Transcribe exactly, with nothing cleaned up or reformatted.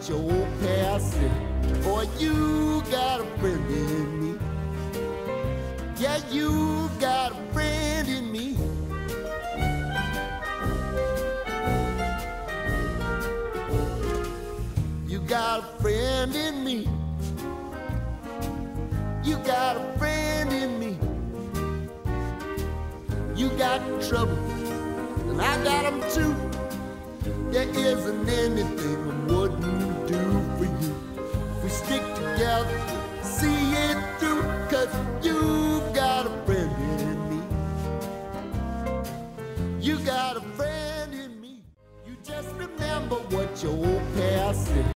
what your old past said. Boy, you got a friend in me. Yeah, you got a friend in me. You got a friend in me. You got a friend in me. You got trouble, and I got them too. There isn't anything I wouldn't do for you. If we stick together, see it through, 'cause you've got a friend in me. You got a friend in me. You just remember what your old past said.